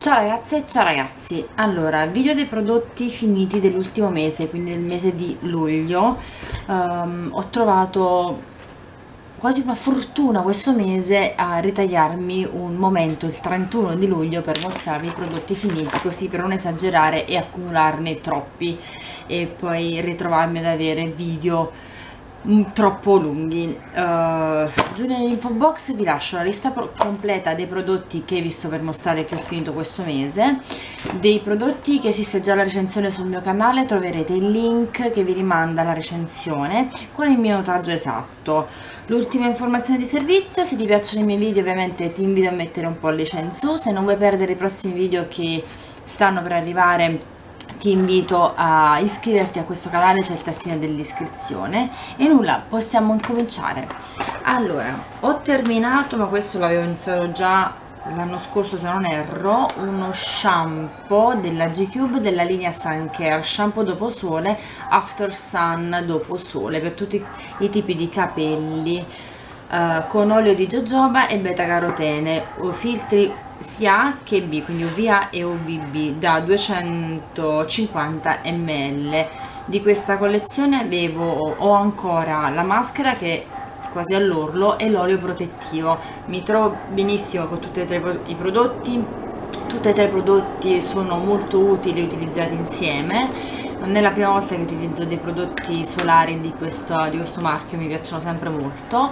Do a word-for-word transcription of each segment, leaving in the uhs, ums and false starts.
Ciao ragazze e ciao ragazzi, allora video dei prodotti finiti dell'ultimo mese, quindi del mese di luglio. Um, ho trovato quasi una fortuna questo mese a ritagliarmi un momento, il trentuno di luglio, per mostrarvi i prodotti finiti, così per non esagerare e accumularne troppi e poi ritrovarmi ad avere video troppo lunghi. Uh, giù nell'info box vi lascio la lista completa dei prodotti che vi sto per mostrare, che ho finito questo mese. Dei prodotti che esiste già la recensione sul mio canale, troverete il link che vi rimanda alla recensione con il minutaggio esatto. L'ultima informazione di servizio: se ti piacciono i miei video ovviamente ti invito a mettere un pollice in su. Se non vuoi perdere i prossimi video che stanno per arrivare, ti invito a iscriverti a questo canale, c'è il tastino dell'iscrizione. E nulla, possiamo incominciare. Allora, ho terminato, ma questo l'avevo iniziato già l'anno scorso se non erro, uno shampoo della G-Cube della linea Sun Care, shampoo dopo sole, after sun dopo sole, per tutti i tipi di capelli, uh, con olio di jojoba e beta carotene, o filtri sia A che B, quindi U V A e U V B, da duecentocinquanta millilitri. Di questa collezione avevo, ho ancora la maschera che è quasi all'orlo e l'olio protettivo. Mi trovo benissimo con tutti e tre i prodotti, tutti e tre i prodotti sono molto utili utilizzati insieme. Non è la prima volta che utilizzo dei prodotti solari di questo, di questo marchio, mi piacciono sempre molto.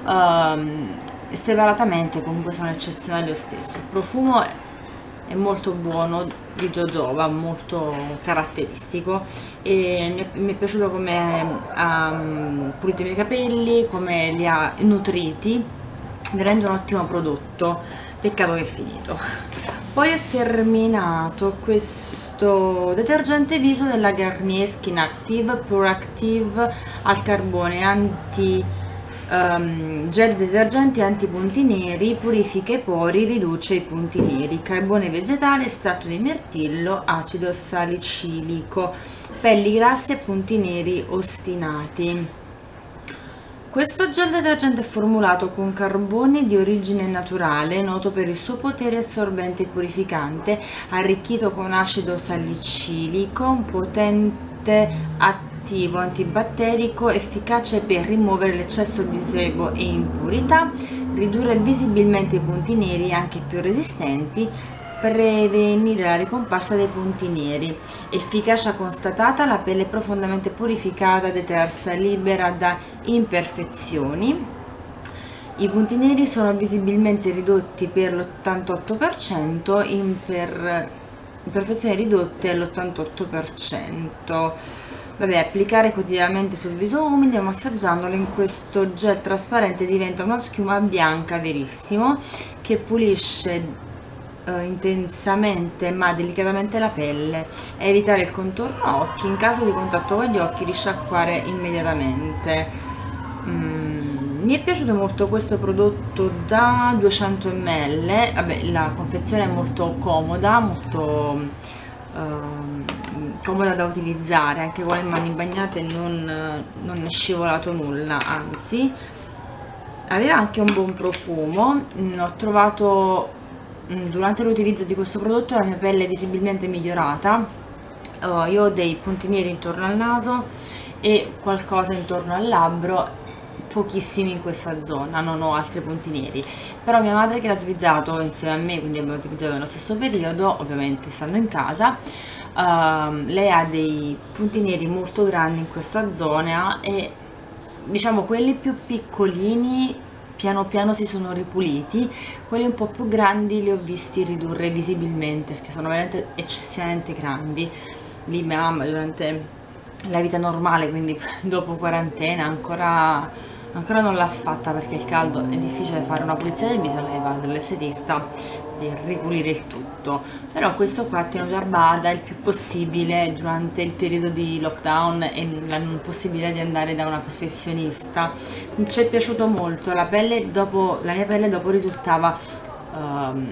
Um, separatamente comunque sono eccezionali lo stesso. Il profumo è molto buono, di jojoba, molto caratteristico, e mi è piaciuto come ha um, pulito i miei capelli, come li ha nutriti, veramente un ottimo prodotto, peccato che è finito. Poi ho terminato questo detergente viso della Garnier Skin Active Pure Active al carbone, anti Um, gel detergente anti punti neri, purifica i pori, riduce i punti neri, carbone vegetale, estratto di mirtillo, acido salicilico, pelli grasse e punti neri ostinati. Questo gel detergente è formulato con carbone di origine naturale, noto per il suo potere assorbente e purificante, arricchito con acido salicilico, un potente attivo attivo antibatterico efficace per rimuovere l'eccesso di sebo e impurità, ridurre visibilmente i punti neri anche più resistenti, prevenire la ricomparsa dei punti neri. Efficacia constatata: la pelle profondamente purificata, detersa, libera da imperfezioni. I punti neri sono visibilmente ridotti per l'ottantotto per cento, imper... imperfezioni ridotte all'ottantotto per cento. Vabbè, applicare quotidianamente sul viso umido e massaggiandolo in questo gel trasparente diventa una schiuma bianca verissimo che pulisce eh, intensamente ma delicatamente la pelle. Evitare il contorno occhi, in caso di contatto con gli occhi risciacquare immediatamente. Mm, mi è piaciuto molto questo prodotto da duecento millilitri. Vabbè, la confezione è molto comoda, molto Uh, comoda da utilizzare, anche con le mani bagnate non, non è scivolato nulla, anzi aveva anche un buon profumo. Mm, ho trovato mm, durante l'utilizzo di questo prodotto la mia pelle è visibilmente migliorata. Uh, io ho dei punti neri intorno al naso e qualcosa intorno al labbro, pochissimi in questa zona, non ho altri punti neri, però mia madre, che l'ha utilizzato insieme a me, quindi abbiamo utilizzato nello stesso periodo, ovviamente stando in casa, uh, lei ha dei punti neri molto grandi in questa zona e diciamo quelli più piccolini piano piano si sono ripuliti, quelli un po' più grandi li ho visti ridurre visibilmente perché sono veramente eccessivamente grandi. Lì mia mamma durante la vita normale, quindi dopo quarantena, ancora ancora non l'ha fatta perché il caldo è difficile fare una pulizia del viso, lei va dall'estetista per ripulire il tutto, però questo qua ha tenuto a bada il più possibile durante il periodo di lockdown e la non possibilità di andare da una professionista. Ci è piaciuto molto, la pelle dopo, la mia pelle dopo risultava um,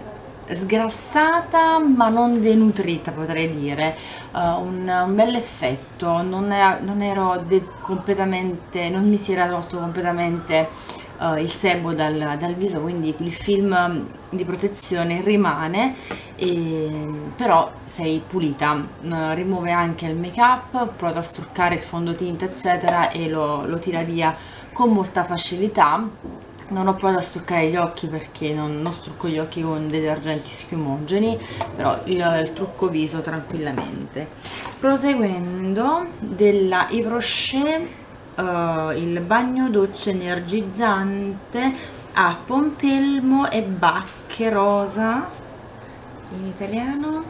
sgrassata ma non denutrita, potrei dire, uh, un, un bel effetto, non, è, non ero completamente, non mi si era tolto completamente uh, uh, il sebo dal, dal viso, quindi il film di protezione rimane, e, però sei pulita. Uh, rimuove anche il make up, prova a struccare il fondotinta eccetera e lo, lo tira via con molta facilità. Non ho provato a struccare gli occhi perché non, non strucco gli occhi con detergenti schiumogeni, però il, il trucco viso tranquillamente. Proseguendo, della Yves Rocher uh, il bagno doccia energizzante a pompelmo e bacche rosa, in italiano.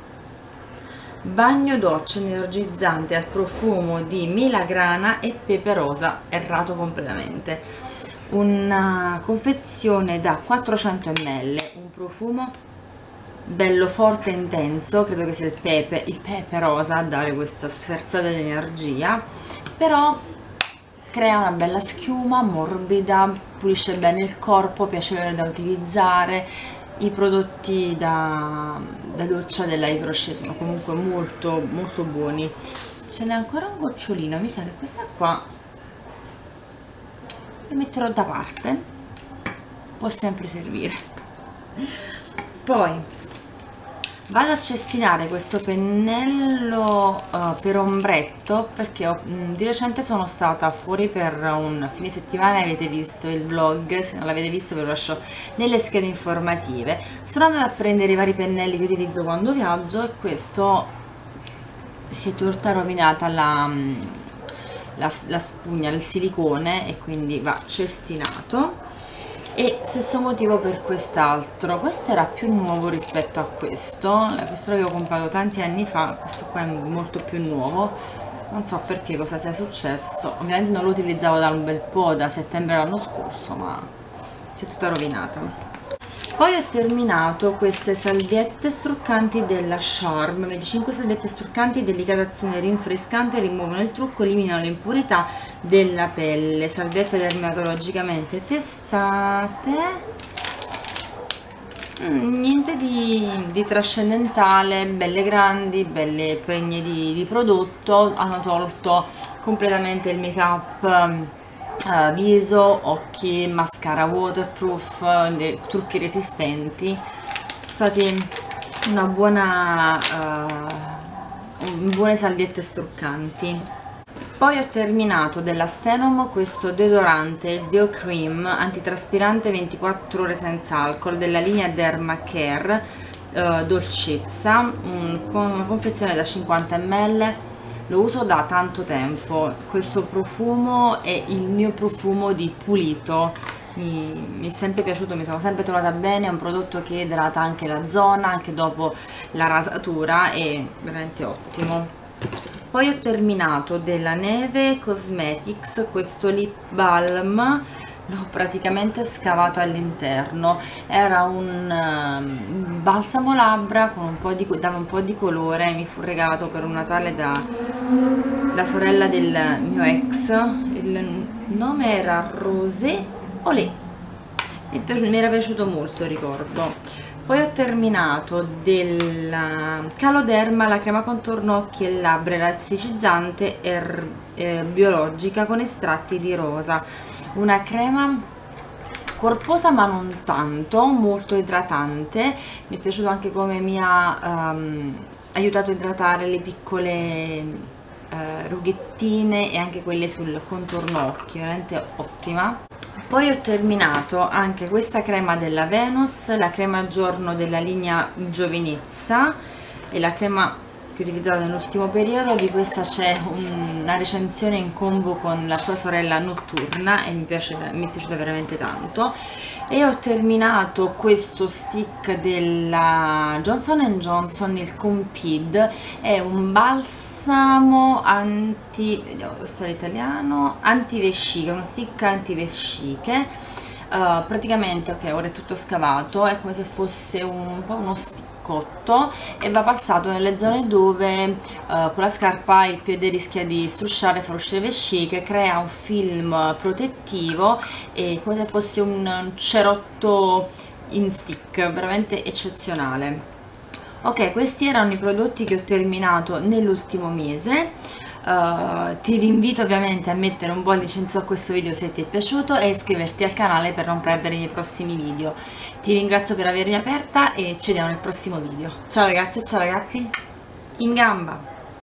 Bagno doccia energizzante al profumo di melagrana e pepe rosa, errato completamente. Una confezione da quattrocento millilitri, un profumo bello forte e intenso, credo che sia il pepe, il pepe rosa a dare questa sferzata di energia, però crea una bella schiuma morbida, pulisce bene il corpo, piacevole da utilizzare. I prodotti da, da doccia della Yves Rocher sono comunque molto molto buoni. Ce n'è ancora un gocciolino, mi sa che questa qua le metterò da parte, può sempre servire. Poi vado a cestinare questo pennello uh, per ombretto, perché ho, mh, di recente sono stata fuori per un fine settimana, avete visto il vlog, se non l'avete visto ve lo lascio nelle schede informative. Sono andata a prendere i vari pennelli che utilizzo quando viaggio e questo si è tutta rovinata la, la, la spugna, il silicone, e quindi va cestinato. E stesso motivo per quest'altro, questo era più nuovo rispetto a questo, questo l'avevo comprato tanti anni fa, questo qua è molto più nuovo, non so perché, cosa sia successo. Ovviamente non lo utilizzavo da un bel po', da settembre l'anno scorso, ma si è tutta rovinata. Poi ho terminato queste salviette struccanti della Charme, venticinque salviette struccanti, delicatazione rinfrescante, rimuovono il trucco, eliminano le impurità della pelle, salviette dermatologicamente testate. Mm, niente di, di trascendentale, belle grandi, belle pregne di, di prodotto, hanno tolto completamente il make up. Uh, viso, occhi, mascara waterproof, le, trucchi resistenti, sono stati una buona uh, buone salviette struccanti. Poi ho terminato della Stenom questo deodorante, il Deo Cream antitraspirante ventiquattro ore senza alcol della linea Derma Care uh, dolcezza, un, con una confezione da cinquanta millilitri. Lo uso da tanto tempo, questo profumo è il mio profumo di pulito, mi, mi è sempre piaciuto, mi sono sempre trovata bene, è un prodotto che idrata anche la zona, anche dopo la rasatura, è veramente ottimo. Poi ho terminato della Neve Cosmetics questo lip balm, l'ho praticamente scavato all'interno, era un um, balsamo labbra con un po' di, dava un po' di colore, mi fu regalato per un Natale da la sorella del mio ex, il nome era Rosé Olé, mi, mi era piaciuto molto, ricordo. Poi ho terminato della Caloderma la crema contorno occhi e labbra elasticizzante e eh, biologica con estratti di rosa, una crema corposa ma non tanto, molto idratante, mi è piaciuto anche come mi ha um, aiutato a idratare le piccole uh, rughettine e anche quelle sul contorno occhi, veramente ottima. Poi ho terminato anche questa crema della Venus, la crema giorno della linea Giovinezza, e la crema che ho utilizzato nell'ultimo periodo. Di questa c'è un, una recensione in combo con la sua sorella Notturna e mi, piace, mi è piaciuta veramente tanto. E ho terminato questo stick della Johnson and Johnson, il Compid, è un balsamo anti, vediamo questo è l'italiano, antivesciche, uno stick antivesciche. Uh, praticamente, ok, ora è tutto scavato, è come se fosse un po' uno sticcotto e va passato nelle zone dove uh, con la scarpa il piede rischia di strusciare, far uscire vesciche, crea un film protettivo e come se fosse un cerotto in stick, veramente eccezionale. Ok, questi erano i prodotti che ho terminato nell'ultimo mese. Uh, ti invito ovviamente a mettere un pollice in su a questo video se ti è piaciuto e iscriverti al canale per non perdere i miei prossimi video. Ti ringrazio per avermi aperta e ci vediamo nel prossimo video. Ciao ragazze e ciao ragazzi, in gamba!